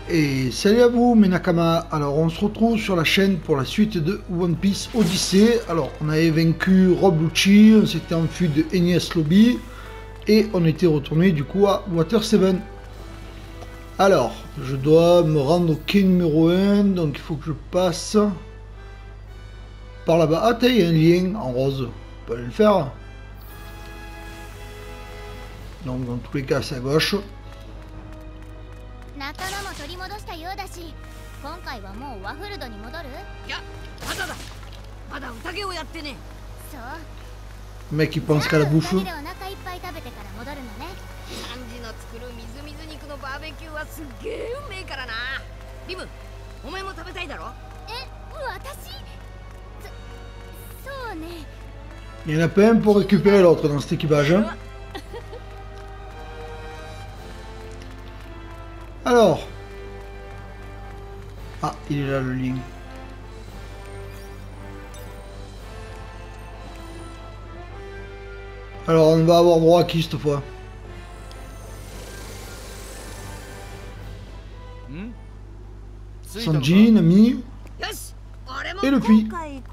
Et salut à vous mes Nakama. Alors on se retrouve sur la chaîne pour la suite de One Piece Odyssey. Alors on avait vaincu Rob Lucci, on s'était enfui de Enies Lobby et on était retourné du coup à Water 7. Alors je dois me rendre au quai numéro 1, donc il faut que je passe par là-bas. Ah tiens, il y a un lien en rose, on peut aller le faire. Donc dans tous les cas c'est à gauche. 仲間も取り戻したようだし、今回はもうワフルドに戻る？ いや、まだだ。まだ宴をやってね。 そう。 Le mec il pense qu'à la bouffe. お腹いっぱい食べてから戻るのね。 サンジの作るみずみず肉のバーベキューはすっげえうめえからな。リム、お前も食べたいだろ？ え、私？そうね。 Il y en a pas un pour récupérer l'autre dans cet équipage. Hein. Alors. Ah, il est là le lien. Alors, on va avoir droit à qui cette fois? Sanji, Nami et Luffy.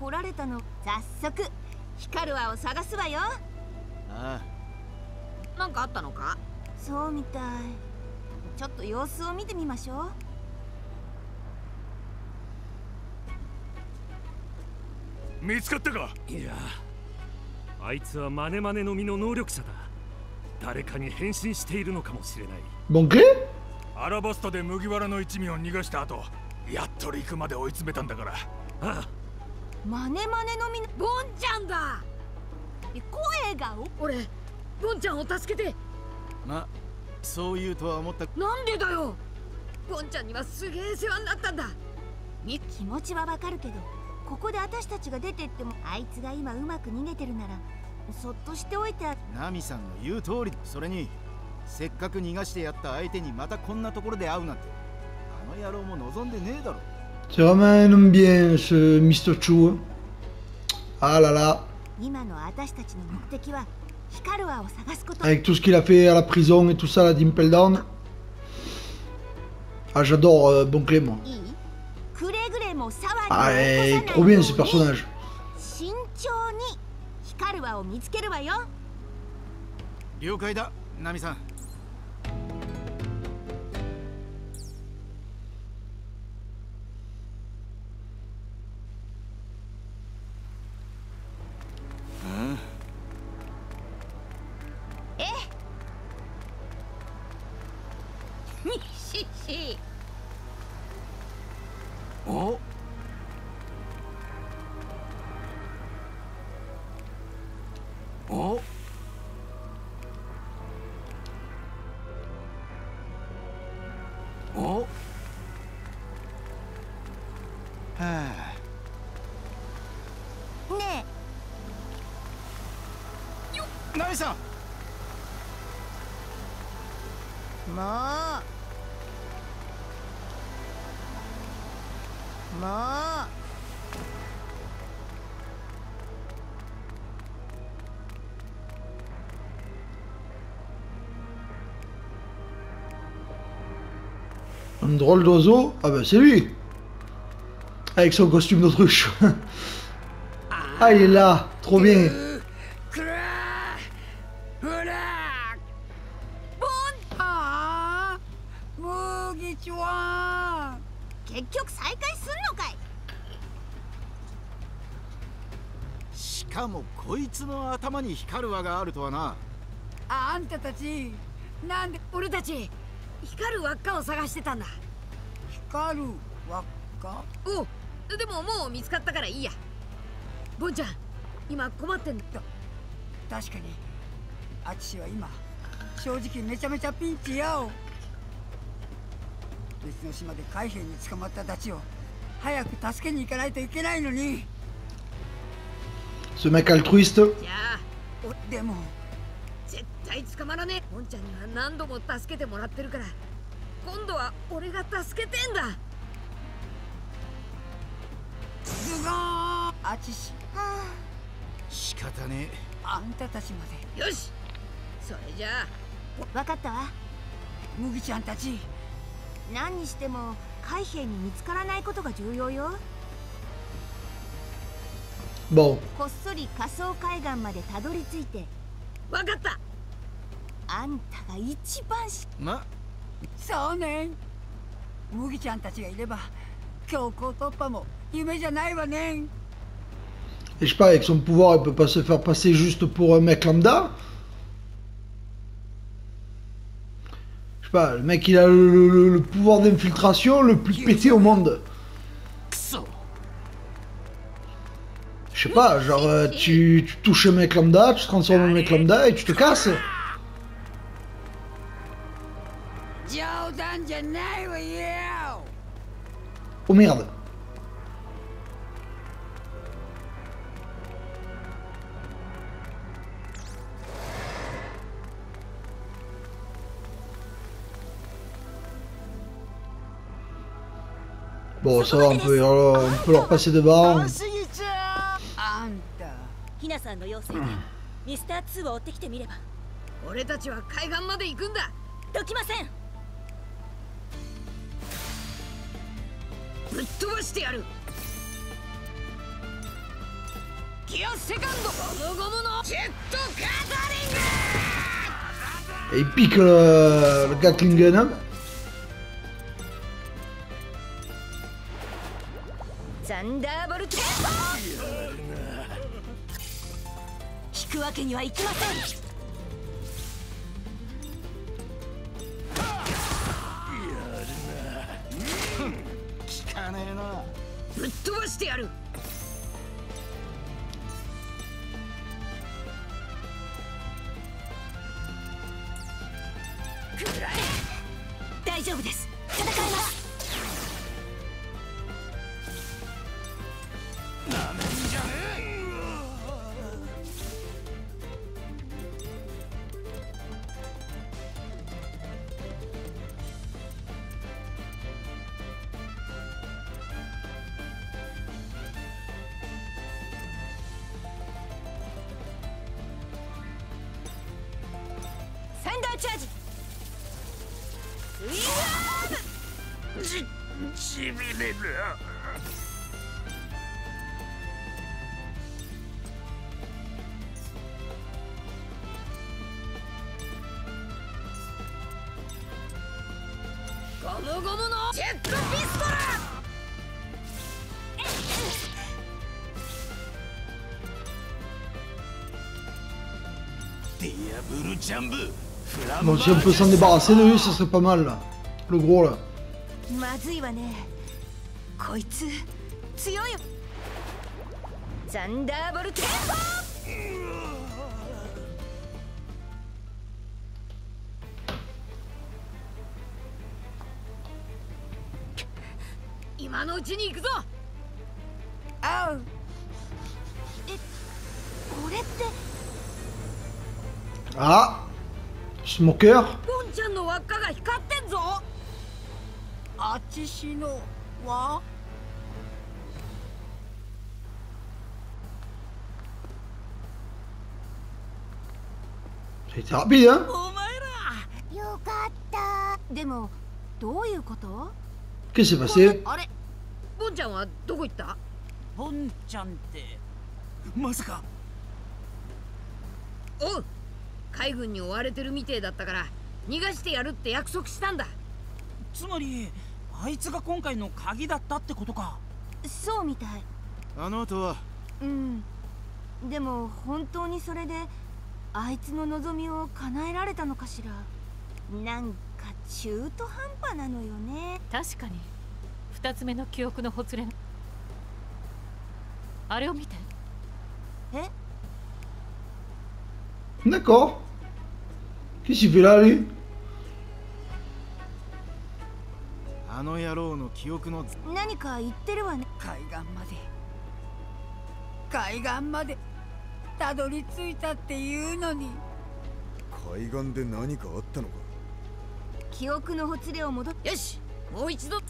光る輪を探すわよ。ああ。なんかあったのか？ そうみたい。ちょっと様子を見てみましょう。見つかったか？いや、あいつはマネマネの実の能力者だ。誰かに変身しているのかもしれない。 Bon que? アラバスタで麦わらの一味を逃がした後、やっと陸まで追い詰めたんだから。ああ。 マネマネの実のボンちゃんだ。 声が俺、ボンちゃんを助けて。 ま、そう言うとは思った。 なんでだよ。ボンちゃんにはすげえ世話になったんだ。 気持ちはわかるけど、ここで私たちが出てっても、あいつが今うまく逃げてるならそっとしておいて。 ナミさんの言う通り。それにせっかく逃がしてやった相手にまたこんなところで会うなんて、あの野郎も望んでねえだろ。 C'est vraiment un homme bien ce Mr. Chu. Ah là là. Avec tout ce qu'il a fait à la prison et tout ça, la Dimple Down. Ah, j'adore Bon Clé, moi. Ah, il est trop bien ce personnage. 了解だ、ナミさん。 おおおはあねえよっ、ナミさん。まあ Un drôle d'oiseau. Ah bah c'est lui. Avec son costume d'autruche. Ah il est là. Trop bien. Ah, あんたたち、なんで俺たち光る輪っかを探してたんだ。光る輪っか？お、でももう見つかったからいいや。ボンちゃん、今困ってんだ。確かに、アチシは今正直めちゃめちゃピンチやお。別の島で海兵に捕まったたちを早く助けに行かないといけないのに。 Ce mec altruiste. じゃあ、でも絶対捕まらねえ。ボンちゃんには何度も助けてもらってるから、今度は俺が助けてんだ。ズゴーン。あちし。 仕方ねえ。 あんたたちまで。よし。それじゃあ。 わかったわ。 麦ちゃんたち何にしても海兵に見つからないことが重要よ。 Bon. こっそり仮想海岸までたどり着いて、 分かった。 あんたが一番そうね。麦ちゃんたちがいれば強行突破も夢じゃないわね。 Et je sais pas, avec son pouvoir, il peut pas se faire passer juste pour un mec lambda. Je sais pas, le mec il a le pouvoir d'infiltration le plus pété au monde. Je sais pas, genre tu touches un mec lambda, tu te transformes en mec lambda et tu te casses. Oh merde. Bon, ça va, on peut leur passer devant. ひなさんの要請でミスター2を追ってきてみれば。 俺たちは海岸まで行くんだ。 どきません。 ぶっ飛ばしてやる。ギアセカンドゴムゴムのジェットカタリング。 Et il pique le Gatling Gun. Hein. ザンダーボルテンポ。引くわけにはいきません。 効かねえな。 ぶっ飛ばしてやる。 大丈夫です。戦います。 なめんじゃねえ。 サンダーチャージ。 しびれる。 ゴムゴムのジェットピストル。 ディアブルジャンブ。 Bon, si on peut s'en débarrasser de lui, ça serait pas mal là. Le gros là. まずいわね。こいつ強いよ。 ザンダーボルテンポ。 今のうちに行くぞ。 あう。え、これって。 Ah, Smoker. ボンちゃんの輪っかが光ってんぞ。あちしの輪。 C'était rapide, hein? お前ら。 よかった。でもどういうこと？ Qu'est-ce qui s'est passé? あれ、ボンちゃんはどこ行った？ ボンちゃんってまさか。 おう、海軍に追われてるみてえだったから逃がしてやるって約束したんだ。 つまりあいつが今回の鍵だったってことか。 そうみたい。 あの後は。 うん。でも本当にそれであいつの望みを叶えられたのかしら。なんか中途半端なのよね。 確かに2つ目の記憶のほつれ。あれを見て。 え？ D'accord. Qu'est-ce qu'il fait là, lui? あの野郎の記憶の。 何か言ってるわね。 海岸までたどり着いたっていうのに。 海岸で何かあったのか。 記憶のほつれを戻っ。 よし、もう一度。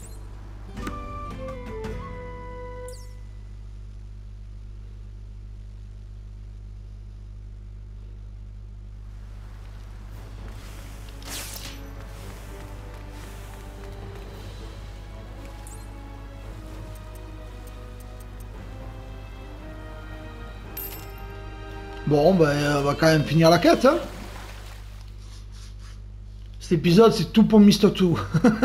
Bon, ben, on va quand même finir la quête. Hein. Cet épisode, c'est tout pour Mr. Two.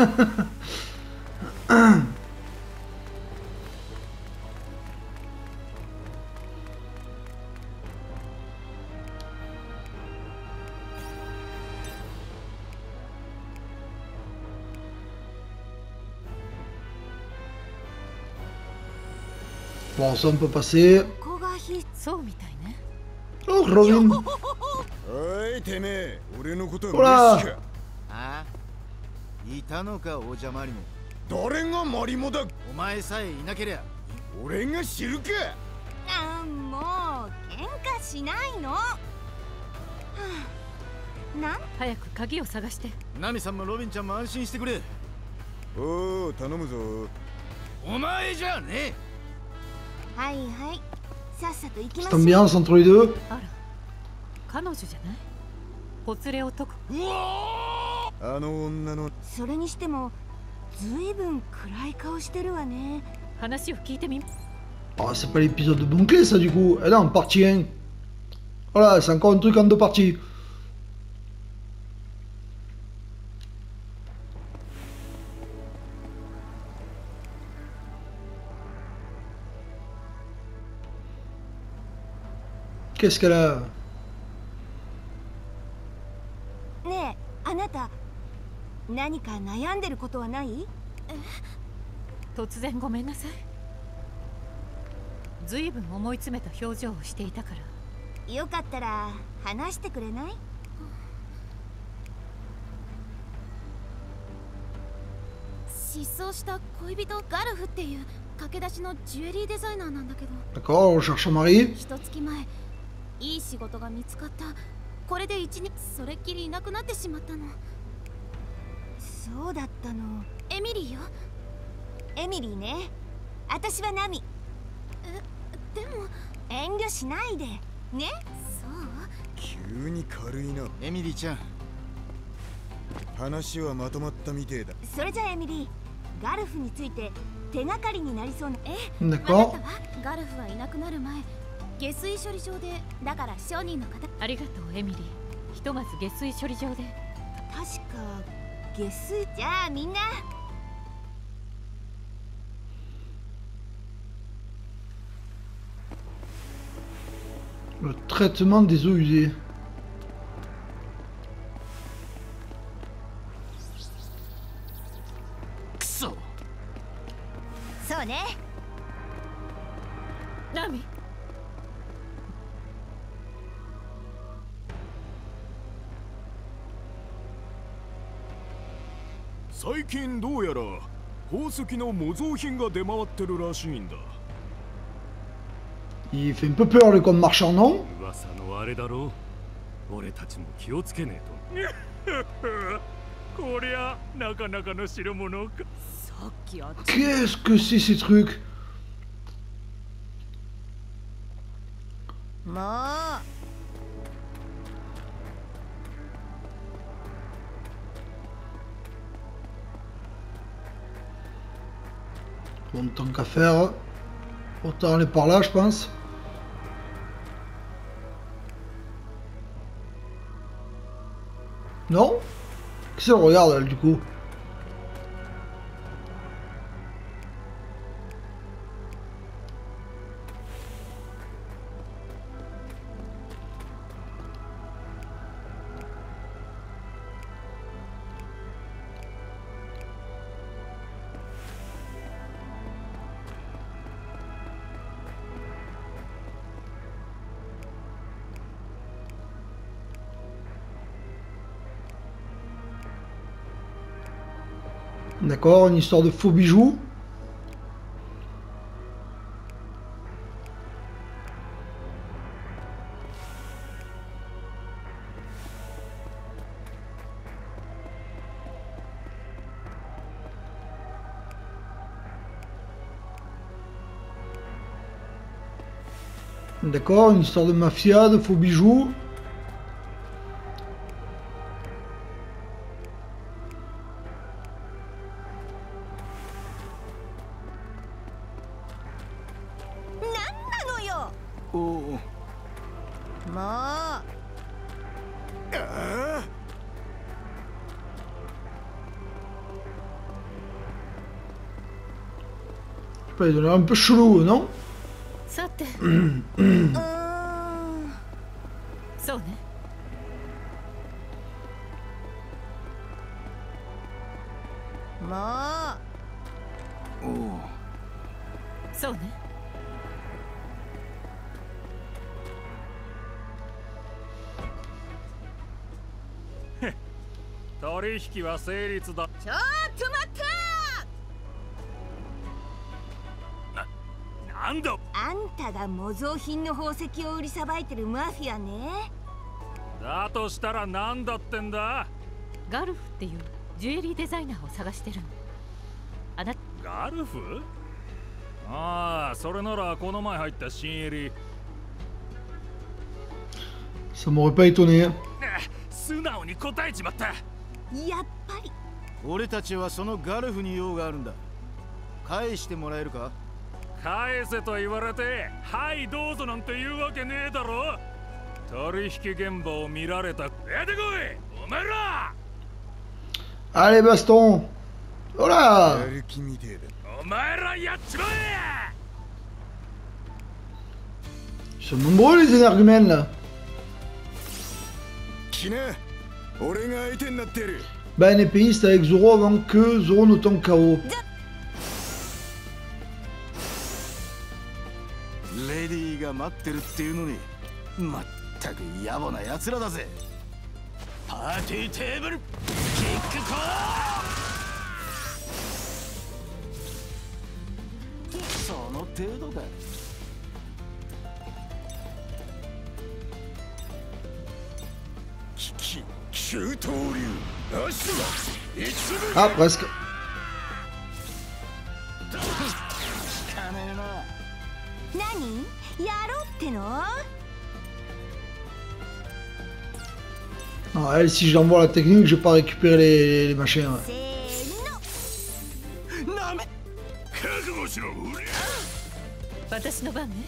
Bon, ça on peut passer. ここがひそうみたいね。 Oh, Robin. おいてめえ俺のことほらは無視かあいたのかお邪魔にも。 誰がマリモだお前さえいなけりゃ。 俺が知るかあんもう喧嘩しないの、はあ、なん早く鍵を探して。 ナミさんもロビンちゃんも安心してくれ。 おお頼むぞお前じゃねえ。 はいはいさっさと行きま C'est す ambiance entre les deux. あら、彼女じゃない？ほつれを解く。 あの女のそれにしてもずいぶん暗い顔してるわね。 話を聞いてみ。 Oh, c'est pas l'épisode de Bouclé, ça, du coup. Elle est en partie 1. Voilà, c'est encore un truc en 2 parties. Qu'est-ce qu'elle a? ねえあなた何か悩んでることはない？ 突然ごめんなさい。ずいぶん思い詰めた表情をしていたから。 よかったら話してくれない？ 失踪した恋人ガルフっていう駆け出しのジュエリーデザイナーなんだけど、 D'accord, on recherche un mari. 一月前いい仕事が見つかった。これで1日それっきりいなくなってしまったの。 そうだったの。 エミリーよ。 エミリーね。私はナミ。 でも遠慮しないでね。 そう急に軽いなエミリーちゃん。 話はまとまったみてえだそれじゃあエミリーガルフについて手がかりになりそうな。 分か D'accord. ったわ。ガルフはいなくなる前下水処理場で、だから商人の方。 ありがとうエミリー。ひとまず下水処理場で。 確か下水。じゃあみんな Le traitement des eaux usées. くそ。 そうね。 ナミ、 最近どうやら宝石の模造品が出回ってるらしいんだ。 Il fait un peu peur, le compte marchand, non? 噂のあれだろう。俺たちも気をつけねえと。こりゃなかなかの代物か。 さっきあっ Qu'est-ce que c'est ces trucs? もう Bon, tant qu'à faire, autant aller par là, je pense. Non? Qu'est-ce qu'elle regarde, elle, du coup? D'accord, une histoire de faux bijoux. D'accord, une histoire de mafia, de faux bijoux. もう Il est un peu chelou, non? さてそうね。 もうそうね。 取引は成立だ。 ちょっと待ったなんだ。 あんたが模造品の宝石を売りさばいてるマフィアね。 だとしたらなんだってんだ。 ガルフっていうジュエリーデザイナーを探してるの。あなたガルフ？ああ、それならこの前入った新入り。 Ça m'aurait pas étonné. 素直に答えちまった。 やっぱり俺たちはそのガルフに用があるんだ。返してもらえるか？ 返せと言われて、はいどうぞなんて言うわけねえだろ。取引現場を見られた。出てこい、お前ら。 Allez, baston! や Voilà! る気みてえだ。 お前らやっちまえ。 Ils sont nombreux les énergumènes là! 来な、俺が相手になってる。 Ben, les pays c'était avec Zoro avant que Zoro ne tombe KO. レディーが待ってるっていうのに、まったく野暮な奴らだぜ。パーティーテーブルキックコー。その程度か。 急騰流足が一部 Ah, presque. 聞かねえな。 何やろうっての？ Non, elle, si je l'envoie la technique, je vais pas récupérer les machins. Ouais. せーの。 なめ。 覚悟しろ。 私の番ね。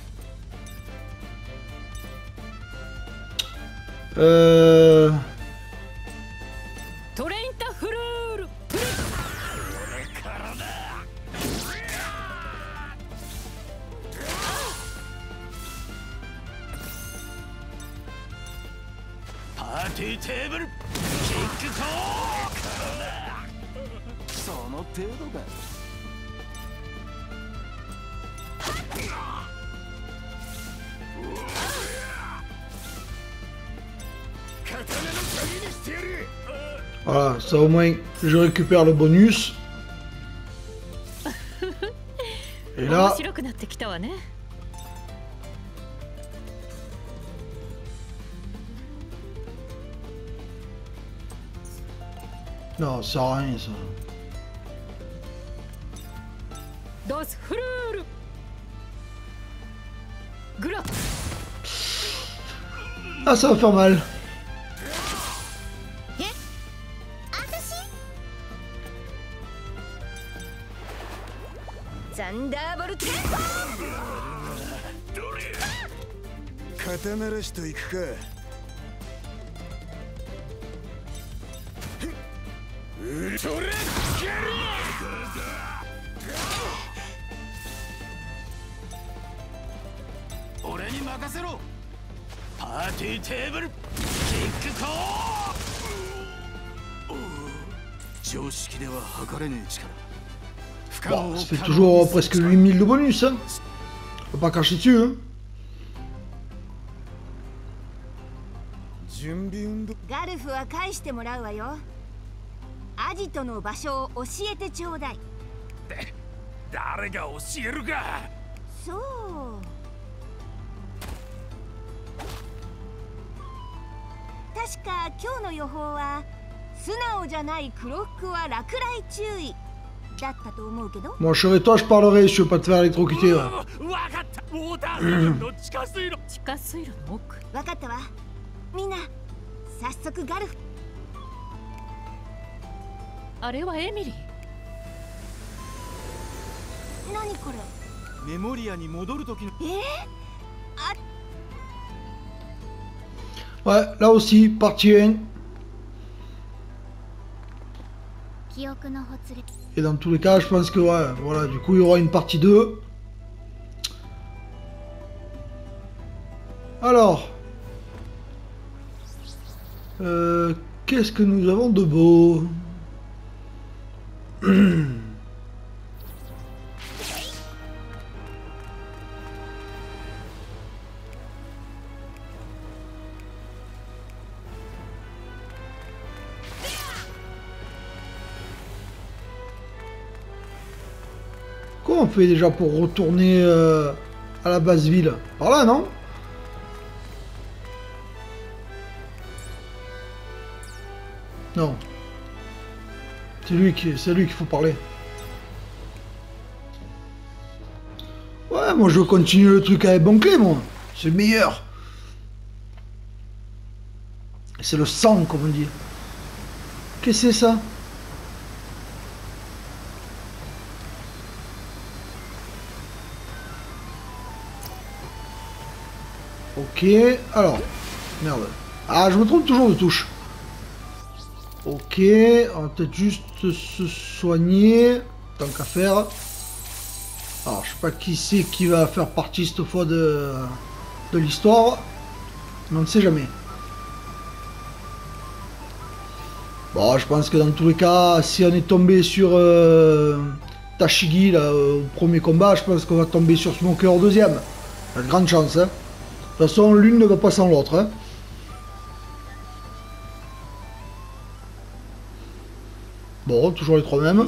トレインタフルール。 パーティーテーブルキックコー。その程度か。 Voilà, ça au moins, je récupère le bonus. Et 面 là, 白くなってきたわね。 non, ça sert à rien ça. ドスフルール。グラ。 Ah, ça va faire mal. サンダーボルテン肩鳴らしといくか。 俺に任せろ。パーティーテーブルキックコー。常識では測れねえ力。 Bon, ça fait toujours presque 8000 de bonus, hein. Faut pas cracher dessus, hein. 準備運動。 ガルフは返してもらうわよ。アジトの場所を教えてちょうだい。 誰が教えるか。 そう。確か今日の予報は素直じゃないクロックは落雷注意だったと思うけど。 Moi, je serai toi, je parlerai si je veux pas te faire électrocuter. Ouais. わかった。ウォータースーの地下水路。 地下水路の奥。 わかったわ。みんな早速ガルフ。 あれはエミリー。 何これ？ メモリアに戻る時の。 あ、 Ouais, là aussi, partie 1. 記憶のほつれ Et dans tous les cas, je pense que, ouais, voilà, du coup, il y aura une partie 2. Alors, qu'est-ce que nous avons de beau? Comment on fait déjà pour retourner à la base ville? Par là, non? Non. C'est lui qu'il faut parler. Ouais, moi je veux continuer le truc avec Bankley, moi. C'est le meilleur. C'est le sang, comme on dit. Qu'est-ce que c'est ça? Ok, alors. Merde. Ah, je me trompe toujours de touche. Ok, on va peut-être juste se soigner, tant qu'à faire. Alors, je sais pas qui c'est qui va faire partie cette fois de l'histoire, mais on ne sait jamais. Bon, je pense que dans tous les cas, si on est tombé sur Tashigi là, au premier combat, je pense qu'on va tomber sur Smoker au deuxième. Il y a de grandes chances, hein. De toute façon, l'une ne va pas sans l'autre, hein. Bon, toujours les trois mêmes.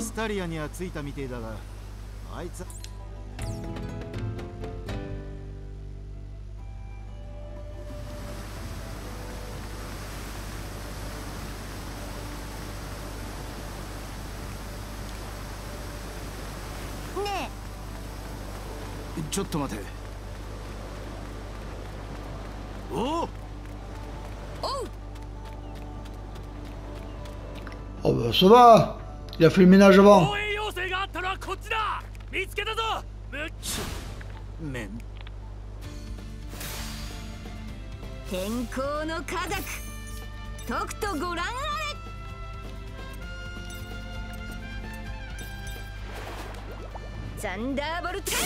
Oh bah ça va. Il a fait le ménage avant. 天候の科学とくとご覧あれ。ザンダーボルテン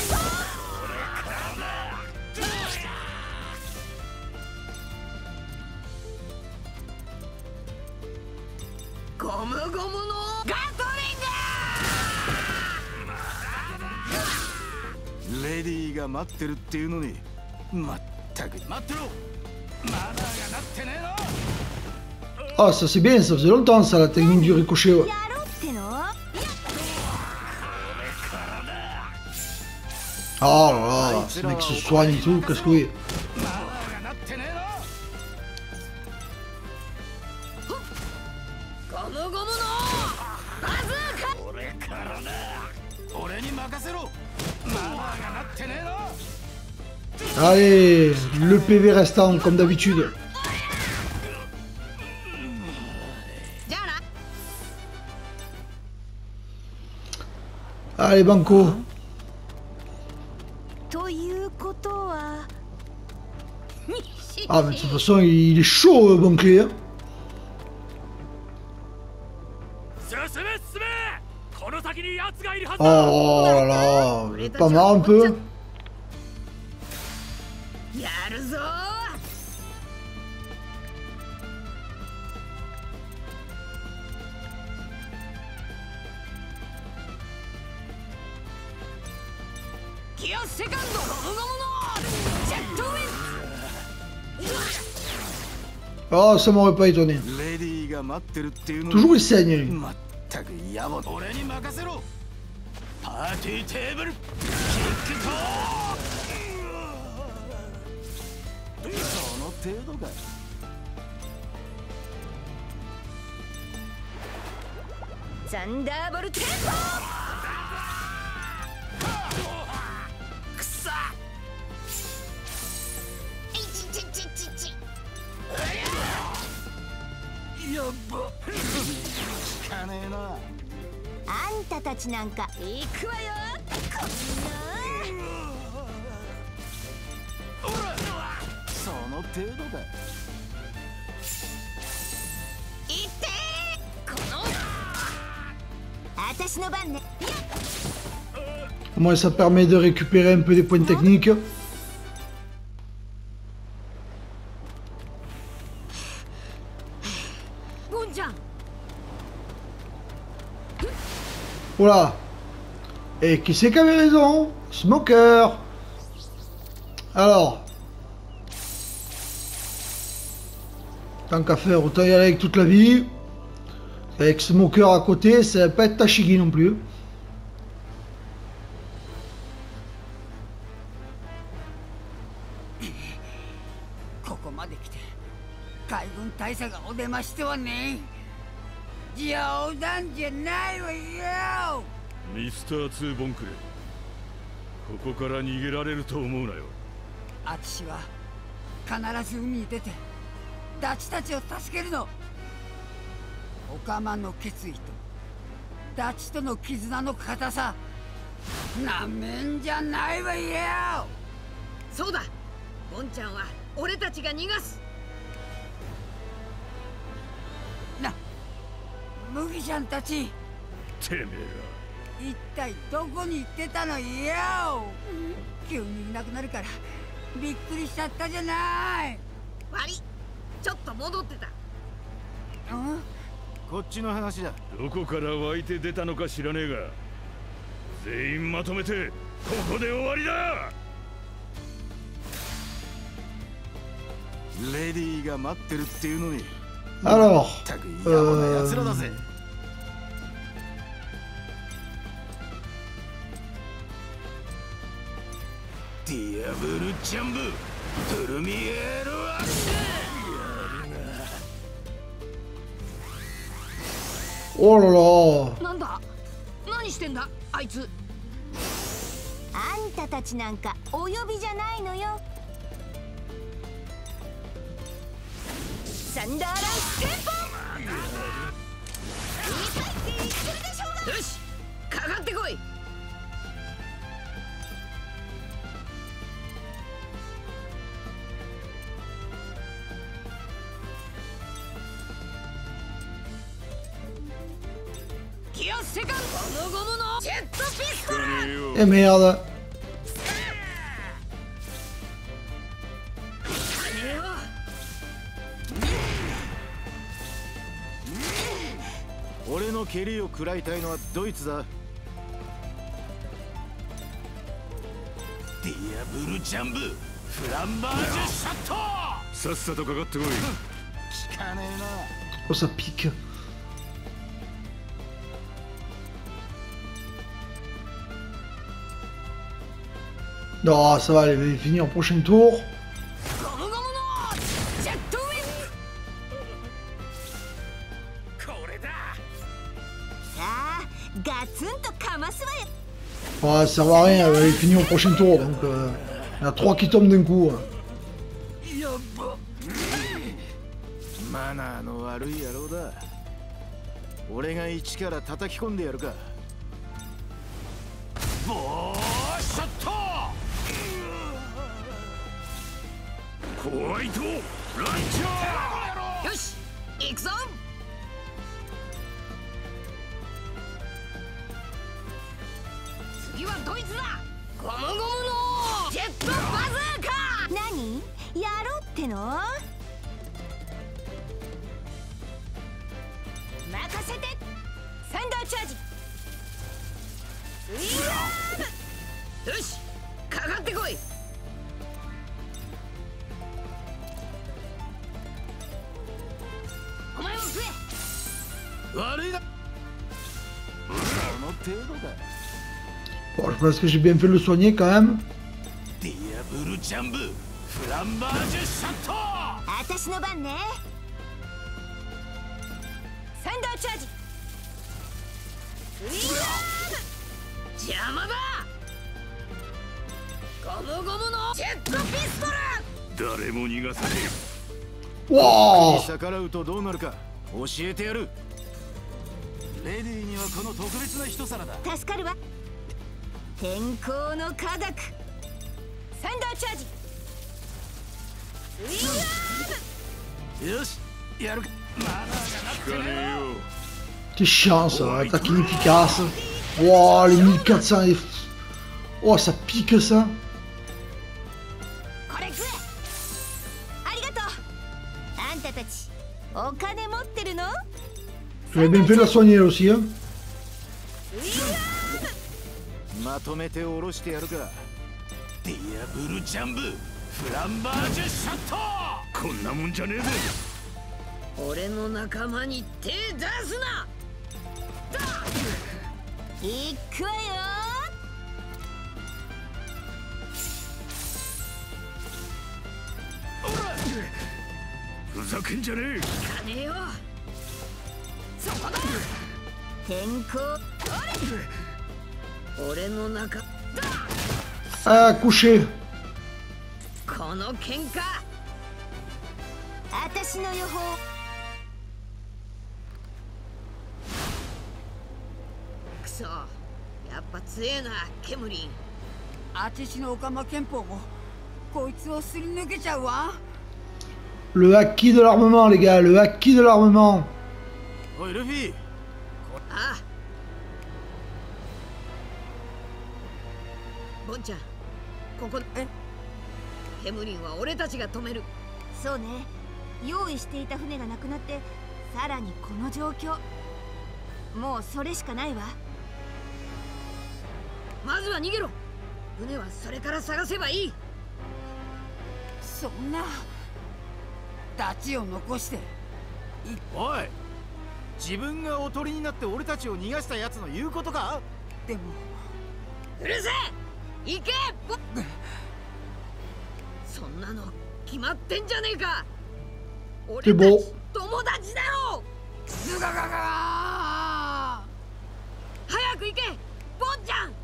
ポゴムゴムのガトリング。 レディーが待ってるっていうのにまったく待ってろ。まだがなってねえな。 Ah, ça c'est bien, ça faisait longtemps ça, la technique du ricochet. Ouais. Oh là là, ce mec se soigne et tout, qu'est-ce que oui. Allez, le PV restant comme d'habitude. Allez, Banco. Ah, mais de toute façon, il est chaud, Bankley. Hein. Oh là là, vous êtes pas marre un peu? Oh, ça m'aurait pas étonné. Toujours il saigne lui. あんたたちなんか行くわよ。 その程度だ。 私の番ね。 Au moins ça permet de récupérer un peu des points techniques. Voilà. Et qui c'est qui avait raison? Smoker. Alors. Tant qu'à faire, autant y aller avec toute la vie. Avec Smoker à côté, ça va pas être Tashigi non plus. ここまで来て海軍大佐がお出ましとはね。冗談じゃないわよ。 ミスター2ボンクレ、ここから逃げられると思うなよ。 あちしは必ず海に出てダチたちを助けるの。オカマの決意とダチとの絆の固さ、なめんじゃないわよ。そうだ、ボンちゃんは俺たちが逃がす。麦ちゃんたち、 てめえ一体どこに行ってたのよ。急にいなくなるからびっくりしちゃったじゃない。悪い、ちょっと戻ってた。 こっちの話だ。 らどこから湧いて出たのか知らねえが、全員まとめてここで終わりだ。 レディーが待ってるっていうのに。 Alors, ったく野暮な奴らだぜ。ディアブルジャンブプルミエールアッシュ。 oh là là. なんだ、何してんだあいつ。 あんたたちなんかお呼びじゃないのよ。サンダーランステンポ。 よし、かかってこい。ギアセカンド、ゴムゴムのジェットピストル。 Eh merde. 俺の蹴りを食らいたいのはドイツだ。ディアブルジャンブフランバージュシャット。 さっさとかかってこい。 聞かねえな。 Oh, ça pique. Non, ça va, elle va finir au prochain tour. ゴムゴムのジェットウィング。これだ。 さあガツンとかますわよ。 Ouais, ça sert à rien, elle va finir au prochain tour. Donc, il y en a 3 qui tombent d'un coup. やば。マナーの悪い野郎だ。俺が一から叩き込んでやるか。ボーショット。 ホワイトランチャー。 よし、行くぞ。次はドイツだ。ゴムゴムのジェットバズーカ。 何やろうっての？任せて。サンダーチャージ。ウィーアーム。 よし、かかってこい。お前も食え。 悪いな。その程度だ。 Bon, je pense que j'ai bien fait de le soigner quand même. ディアブルジャンブフランバージュシャット。 私の番ね。サンダーチャージ。ウィーアーム。 邪魔だ。ゴムゴムのジェットピストル。 誰も逃がさねに Wow. 逆らうとどうなるか教えてやる。レディーにはこの特別な一皿だ。 助かるわ。天候の科学。サンダーチャージ。ウィーアーム。 よし、やるか。マナーがなえ。聞かねえよ。 C'est chiant ça, attaque inefficace. Wow, les 1400 et... Oh, ça pique ça. これ食え。ありがとう。あんたたちお金持ってるの？ J'avais bien fait de la soigner aussi, hein. まとめて下ろしてやるか。ディアブルジャンブフランバージュショット。 こんなもんじゃねえぜ。 俺の仲間に手出すな。 いくわよ。 ふざけんじゃねえ。 金よ。そこだ。 天候。 俺の仲。 Ah, couché. この喧嘩。 私の予報。 くそ。やっぱ強えな、ケムリン。 あちしのオカマ憲法もこいつをすり抜けちゃうわ。 Le acquis de l'armement, les gars, le acquis de l'armement. おいルフィ。 ああ。ボンちゃん、ここ。ケムリンは俺たちが止める。 そうね。用意していた船がなくなってさらにこの状況。もうそれしかないわ。 まずは逃げろ。船はそれから探せばいい。 そんなダチを残して。 おい、自分がおとりになって俺たちを逃がしたやつの言うことか。 でもうるせえ。行け。そんなの決まってんじゃねえか。俺たち友達だろ。 ズガガガ早く行け、ボンちゃん。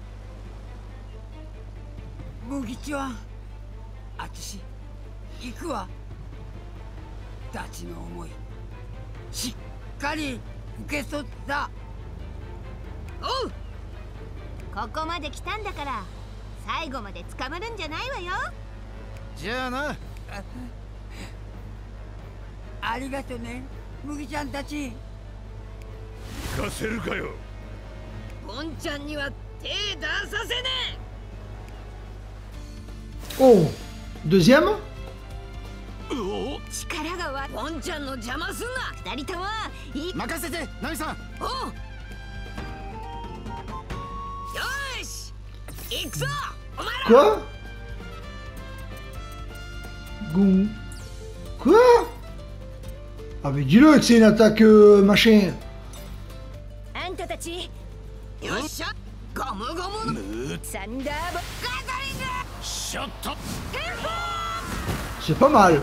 麦ちはあちし行くわ。ダチの思いしっかり受け取った。 おう。 ここまで来たんだから最後まで捕まるんじゃないわよ。 じゃあな。 ありがとね、麦ちゃんたち。 行かせるかよ。 ボンちゃんには手出させね Oh, deuxième. おお、 力がわ。 ボンちゃんの邪魔すんな。 二人ともいい。 任せてナミさん。 おう。よーし、行くぞお前ら。 Quoi? Goum. Quoi? Ah mais dis-le que c'est une attaque machin. あんたたちよっしゃ、ゴムゴムのサンダーボガトリング。 ショット。 C'est pas mal.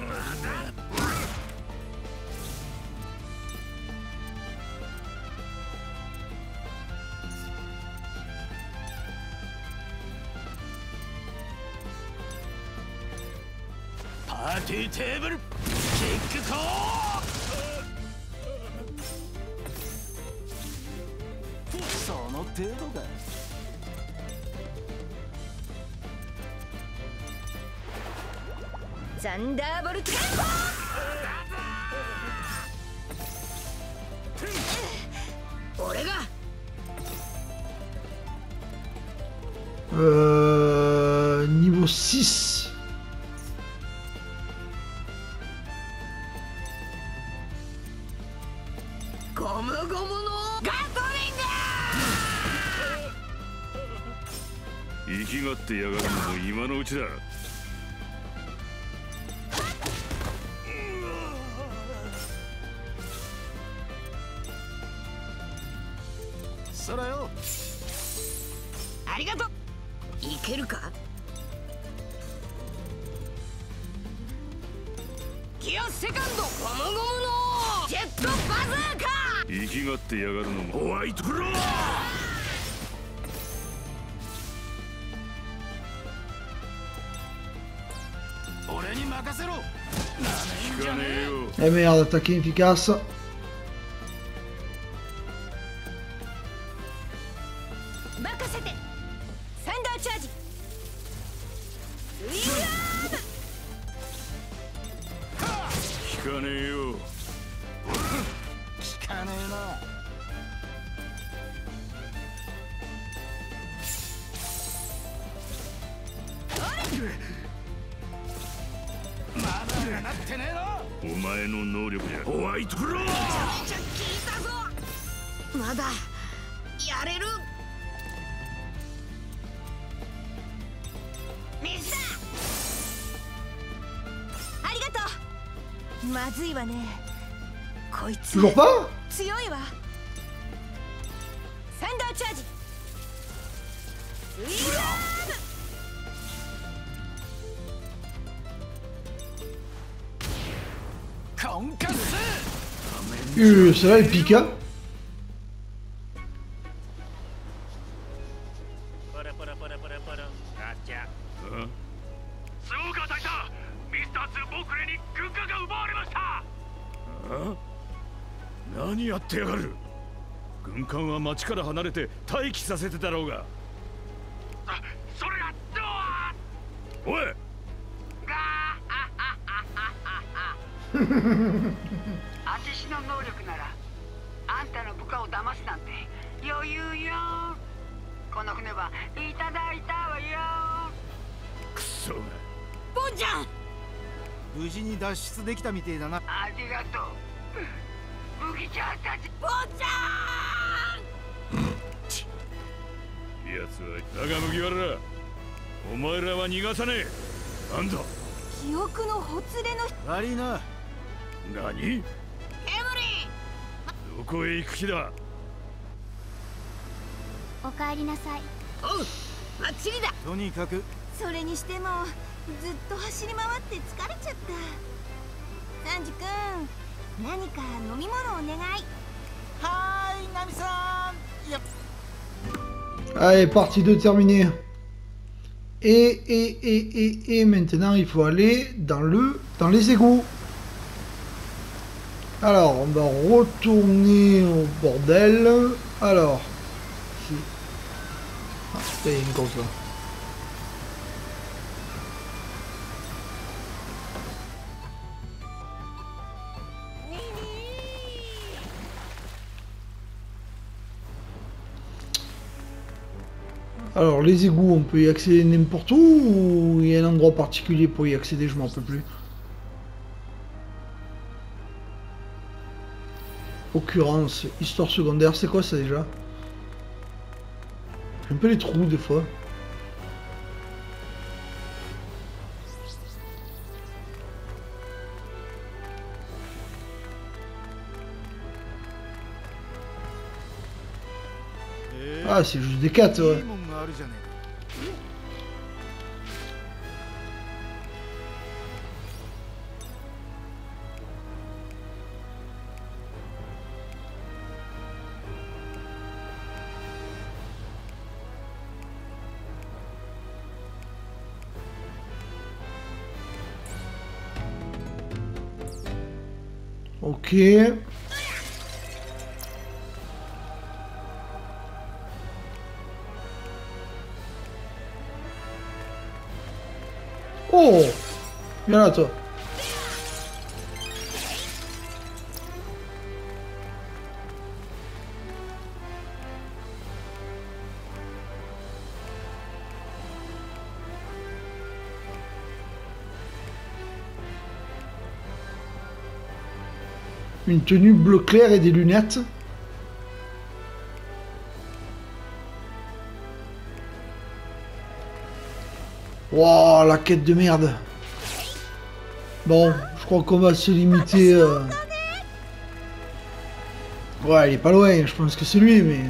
Party table kick call. その程度か。 サンダーボルテンポ。 俺が。 Niveau 6. ゴムゴムのガトリング。 生きがってやがるのも今のうちだ。 そらよ。 ありがとう。いけるか。ギアセカンドゴムゴムのジェットバズーカ。 生きがってやがるのもホワイトクロー。 俺に任せろ。 聞かねえよ。 Eh merde, attaque inefficace. 任せて。サンダーチャージ。 聞かねえよ。 聞かねえな。 まだなってねえの。 お前の能力じゃホワイトクロー。 聞いたぞ。まだやれる。水だ。 ありがとう。まずいわね。こいつ Toujours pas? 強いわ。サンダーチャージ。スイラーム。 コンカス。 Celle-là, elle pique, hein? パラパラパラパラパラ。ガチャ。 そうか大佐、ミスター2ボークレに軍艦が奪われました。何やってやがる。軍艦は町から離れて待機させてだろうが。それがどう。おい。 あちしの能力ならあんたの部下を騙すなんて余裕よ。この船はいただいたわよ。 クソが。 ボンちゃん。 無事に脱出できたみてえだな。 ありがとう麦ちゃんたち。 ボンちゃん。 奴はだが麦わら、お前らは逃がさねえ。なんだ記憶のほつれの悪いな。 何。 エブリン。 どこへ行く気だ。 おかえりなさい。 おう、バッチリだ。 とにかくそれにしてもずっと走り回って疲れちゃった。サンジ君、何か飲み物お願い。 はーい、ナミさん。いや Allez, partie 2 terminée. Et maintenant, il faut aller dans les égouts. Alors, on va retourner au bordel. Alors, ici. Ah, il y a une cause là. Alors, les égouts, on peut y accéder n'importe où ou il y a un endroit particulier pour y accéder, je m'en rappelle plus. Occurrence, histoire secondaire, c'est quoi ça déjà? J'ai un peu les trous des fois. Ah, c'est juste des 4, ouais. Ok. Oh! Viens là, toi. Une tenue bleu clair et des lunettes. Wow, la quête de merde. Bon, je crois qu'on va se limiter... Ouais, il est pas loin, je pense que c'est lui, mais...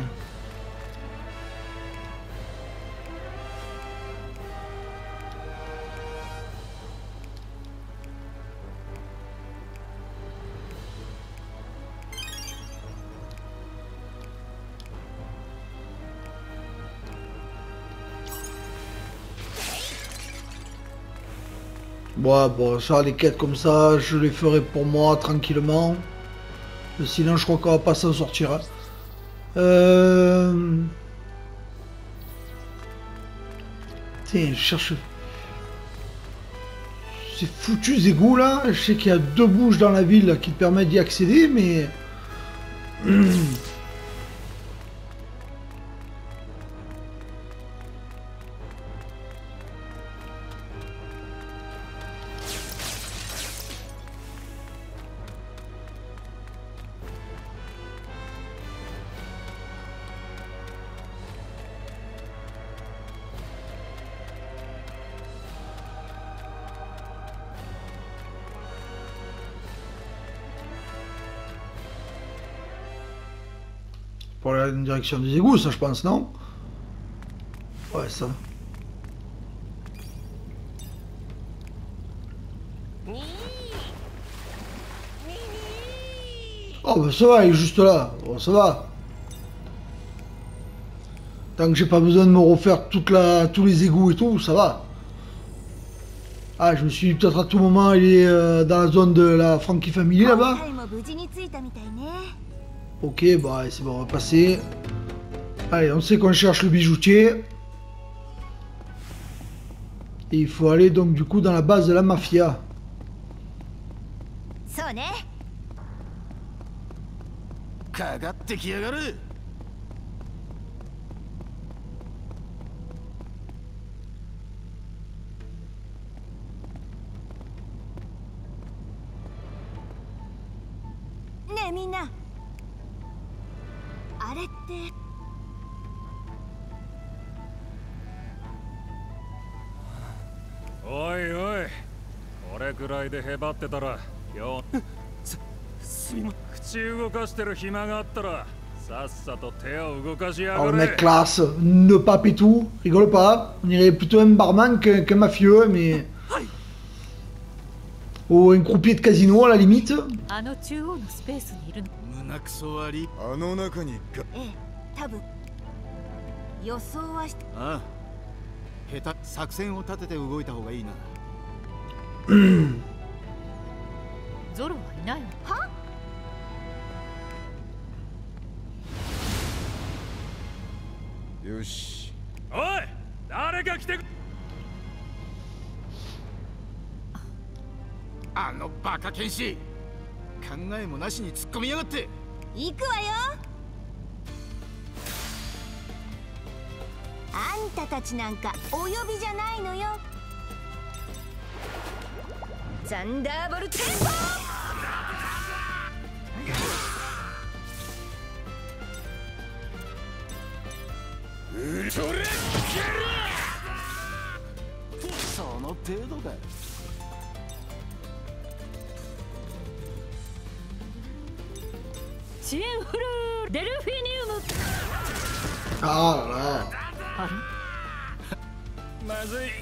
Ouais, bon, ça, les quêtes comme ça, je les ferai pour moi, tranquillement. Sinon, je crois qu'on va pas s'en sortir. Hein. Tiens, je cherche... Ces foutus égouts, là. Je sais qu'il y a 2 bouches dans la ville là, qui te permettent d'y accéder, mais... Pour aller en direction des égouts, ça je pense, non? Ouais, ça. Oh bah ça va, il est juste là. Bon, ça va. Tant que j'ai pas besoin de me refaire tous les égouts et tout, ça va. Ah, je me suis dit peut-être à tout moment il est dans la zone de la Frankie Family là-bas. Ok, bah c'est bon, on va passer. Allez, on sait qu'on cherche le bijoutier. Et il faut aller donc du coup dans la base de la mafia. おいおい、これくらいでへばってたらよ。すみません。口動かしてる暇があったらさっさと手を動かしやがれ。 Alors le mec classe, ne pape et tout, rigole pas. On dirait plutôt un barman qu'un mafieux, mais... Ou un croupier de casino à la limite. あの中央のスペースにいるの。 胸くそ割り。あの中に。 多分予想はして。 ああ。下手作戦を立てて動いた方がいいな。 ゾロはいないの？ は？ よし。 おい、誰か来てく。 あのバカ剣士、考えもなしに突っ込みやがって。 行くわよ。あんたたちなんかお呼びじゃないのよ。ザンダーボルテンポ。 その程度だ。 シエンフルーデルフィニウム。 ああれ？ まずい。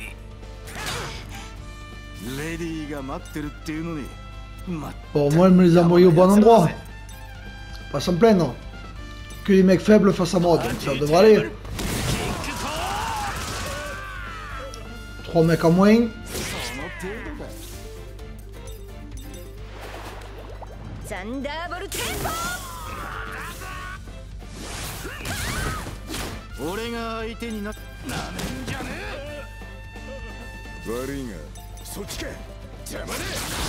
レディーが待ってるっていうのに。 Bon, au moins elle me les a envoyés au bon endroit. Pas s'en plaindre. Que les mecs faibles face à moi, donc ça devrait aller. 3 mecs en moins. ザンダーボルテンポ。 俺が相手になめんじゃねえ。悪いがそっちか。邪魔ね。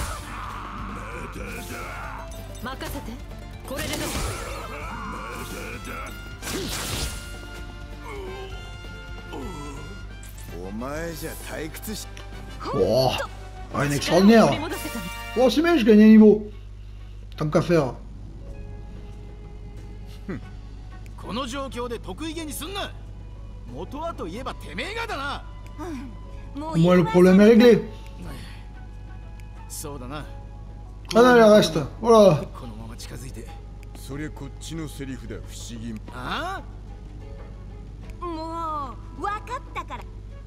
任せて。これでどう？ お前じゃ退屈し。 Oh, un extraordinaire. Oh, c'est bien, je gagne un niveau. Tant qu'à faire. この状況で得意げにすんな。元はといえばてめえがだな。 Moi le problème est réglé. そうだな。 Ah non, il reste. Voilà. このまま近づいて。 そりゃこっちのセリフだ。不思議。 ああ？もう分かったから。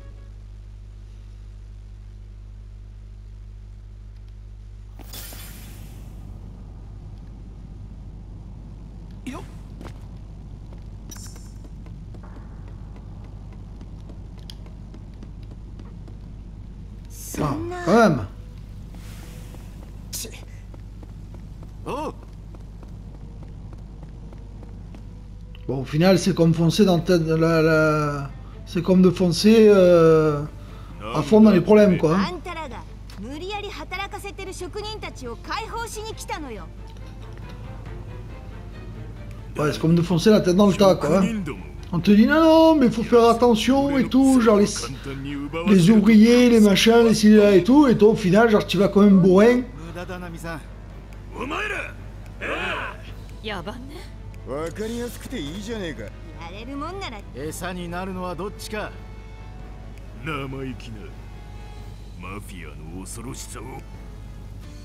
よっ。 Ah, quand même. Oh. Bon, au final, c'est comme foncer dans c'est comme de foncer à fond dans les problèmes, quoi. Hein. Ouais, c'est comme de foncer la tête dans le tas, quoi. Hein. On te dit non, mais faut faire attention et tout, genre les ouvriers, les machins, les cils et tout, et toi au final, genre tu vas comme un bourrin. やばんね。 わかりやすくていいじゃねえか。 やれるもんなら餌になるのはどっちか。 生意気なマフィアの恐ろしさを。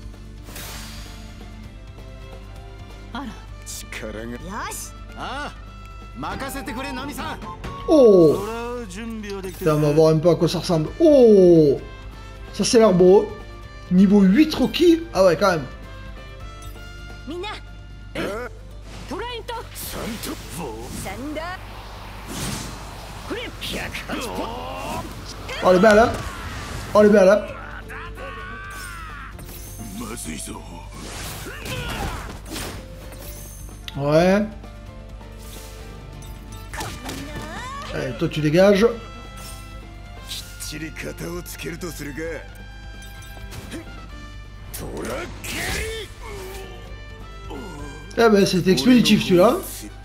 あら。 力が。 よし。 ああ、 Oh, là, on va voir un peu à quoi ça ressemble. Oh, ça c'est l'air beau. Niveau 8 Rocky. Ah ouais, quand même. Oh, elle est belle, hein. Oh, elle est belle, hein. Ouais. Allez, toi tu dégages. Eh ben c'était expéditif celui-là.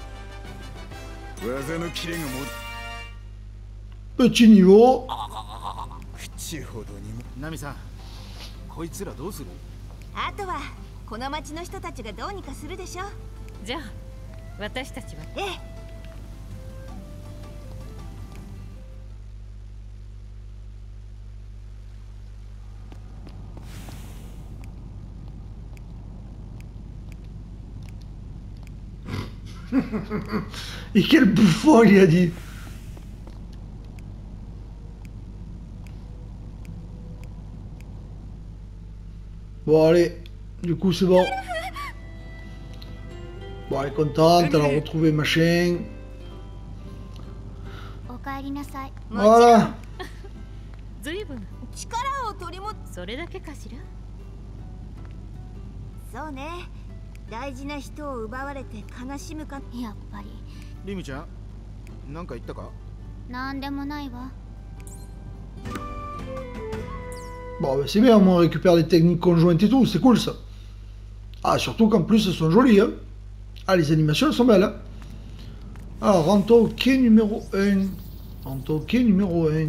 Petit niveau. ナミさん、こいつらどうする？ あとはこの町の人たちがどうにかするでしょ。 じゃあ私たちは。 ええ。 Et quel bouffon il a dit. Bon allez, du coup c'est bon. Bon elle est contente, elle a retrouvé machin. Voilà. 随分力を取りもそれだけかしら。 そうね。大事な人を奪われて悲しむか。やっぱりリミちゃん、なんか言ったか？ なんでもないわ。 Bon bah c'est bien, on récupère des techniques conjointes et tout, c'est cool ça. Ah surtout qu'en plus elles sont jolies hein. Ah les animations elles sont belles hein. Alors rentre au quai numéro 1. Rentre au quai numéro 1.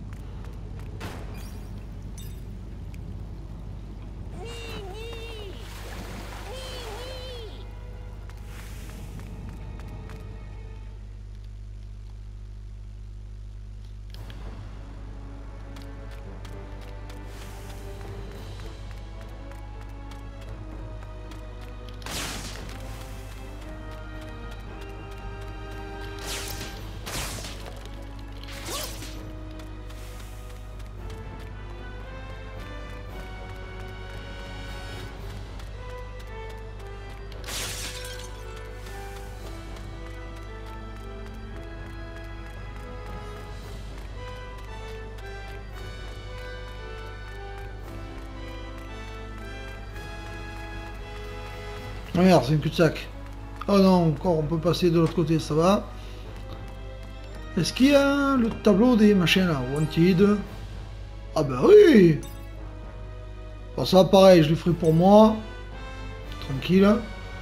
Regarde, c'est un cul-de-sac. Oh non, encore on peut passer de l'autre côté, ça va. Est-ce qu'il y a le tableau des machins là? Wanted. Ah bah oui. Bon ça pareil, je le ferai pour moi. Tranquille.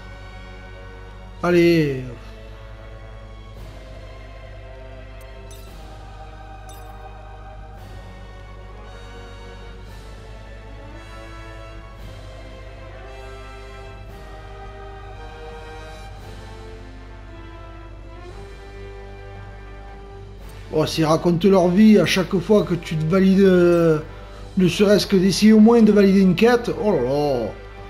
Allez. Oh, s'ils racontent leur vie à chaque fois que tu te valides, ne serait-ce que d'essayer au moins de valider une quête, oh là là.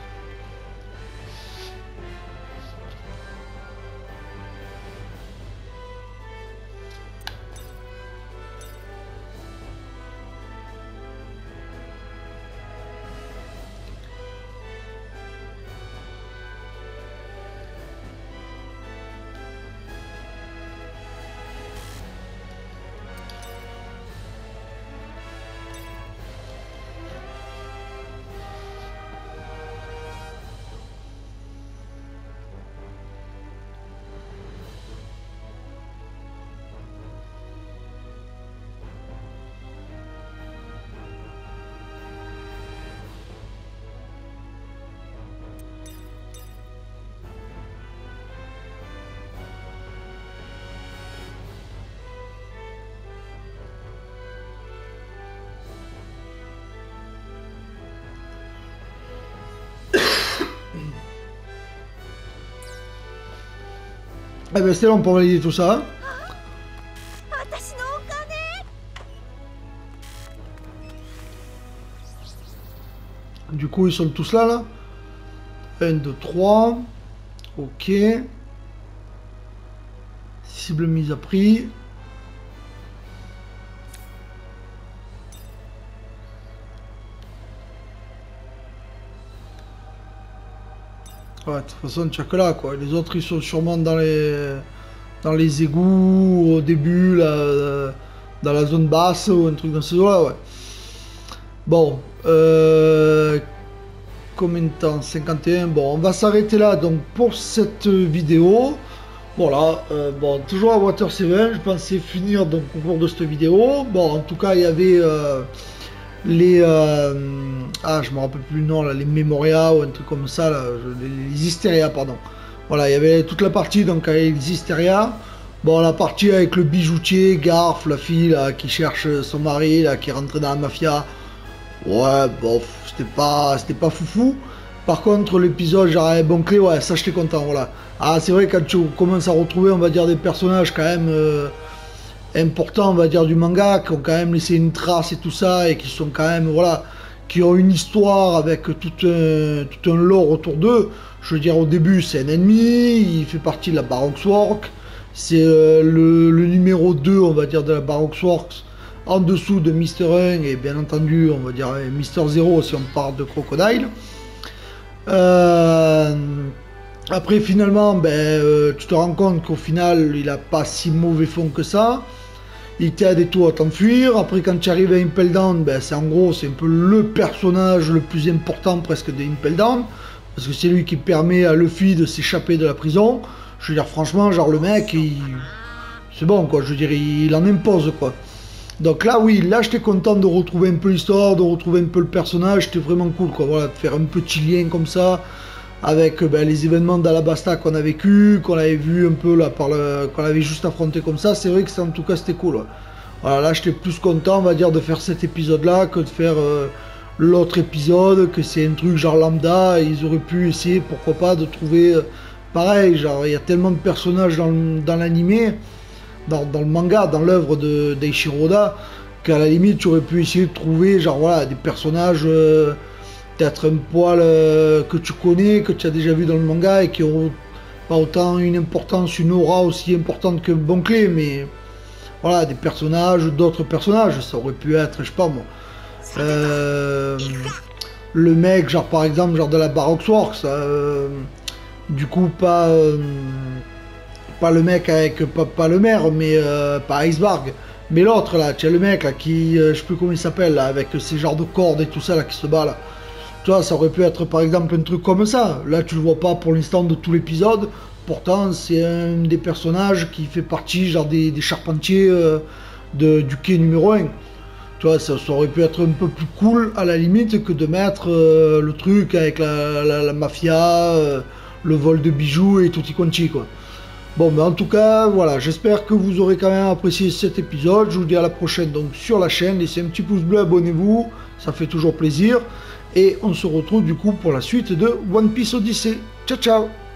Eh ben c'est long pour valider tout ça. Du coup ils sont tous là là. 1, 2, 3. Ok. Cible mise à prix. Ouais, de toute façon, tu as que là, quoi. Les autres, ils sont sûrement dans les égouts, au début, là, dans la zone basse, ou un truc dans ce genre-là, ouais. Bon, combien de temps? 51. Bon, on va s'arrêter là, donc, pour cette vidéo. Voilà, bon, toujours à Water 7, je pensais finir, donc, au cours de cette vidéo. Bon, en tout cas, il y avait... les je me rappelle plus le nom là, les Memoria ou un truc comme ça là, les Hysteria, pardon. Voilà, il y avait toute la partie donc avec les Hysteria. Bon, la partie avec le bijoutier, Garf, la fille là, qui cherche son mari là, qui est rentré dans la mafia. Ouais, bon, c'était pas foufou. Par contre, l'épisode genre bon clé, ouais, ça j'étais content, voilà. Ah, c'est vrai, quand tu commences à retrouver, on va dire, des personnages quand même importants, on va dire, du manga, qui ont quand même laissé une trace et tout ça, et qui sont quand même, voilà, qui ont une histoire avec tout un lore autour d'eux. Je veux dire, au début, c'est un ennemi, il fait partie de la Baroque Works, c'est le numéro 2, on va dire, de la Baroque Works, en dessous de Mister 1, et bien entendu, on va dire Mister 0 si on parle de Crocodile. Après, finalement, tu te rends compte qu'au final, il a pas si mauvais fond que ça. Il t'aide et tout à t'enfuir. Après, quand tu arrives à Impel Down, c'est un peu le personnage le plus important presque de Impel Down. Parce que c'est lui qui permet à Luffy de s'échapper de la prison. Je veux dire, franchement, genre le mec, c'est bon, quoi. Je veux dire, il en impose, quoi. Donc là, oui, là, j'étais content de retrouver un peu l'histoire, de retrouver un peu le personnage. C'était vraiment cool, quoi. Voilà, de faire un petit lien comme ça avec les événements d'Alabasta qu'on a vécu, qu'on avait vu un peu là, qu'on avait juste affronté comme ça. C'est vrai que en tout cas, c'était cool. Ouais. Voilà, là, j'étais plus content, on va dire, de faire cet épisode-là que de faire l'autre épisode, que c'est un truc genre lambda. Ils auraient pu essayer, pourquoi pas, de trouver pareil. Genre, il y a tellement de personnages dans l'animé, dans le manga, dans l'œuvre d'Eiichiro Oda, qu'à la limite, tu aurais pu essayer de trouver, genre, voilà, des personnages peut-être un poil que tu connais, que tu as déjà vu dans le manga et qui ont pas autant une importance, une aura aussi importante que Bon Clé, mais voilà, des personnages, d'autres personnages, ça aurait pu être, je sais pas moi, le mec, genre par exemple, genre de la Baroque Works, du coup pas le mec avec, pas le maire, mais pas Iceberg, mais l'autre là, tu as le mec là qui, je sais plus comment il s'appelle là, avec ces genres de cordes et tout ça là, qui se bat là. Tu vois, ça aurait pu être par exemple un truc comme ça. Là, tu le vois pas pour l'instant de tout l'épisode. Pourtant, c'est un des personnages qui fait partie genre des charpentiers du quai numéro 1. Tu vois, ça aurait pu être un peu plus cool à la limite que de mettre le truc avec la mafia, le vol de bijoux et tutti quanti, quoi. Bon, mais en tout cas, voilà, j'espère que vous aurez quand même apprécié cet épisode. Je vous dis à la prochaine donc sur la chaîne. Laissez un petit pouce bleu, abonnez-vous, ça fait toujours plaisir. Et on se retrouve du coup pour la suite de One Piece Odyssey. Ciao ciao.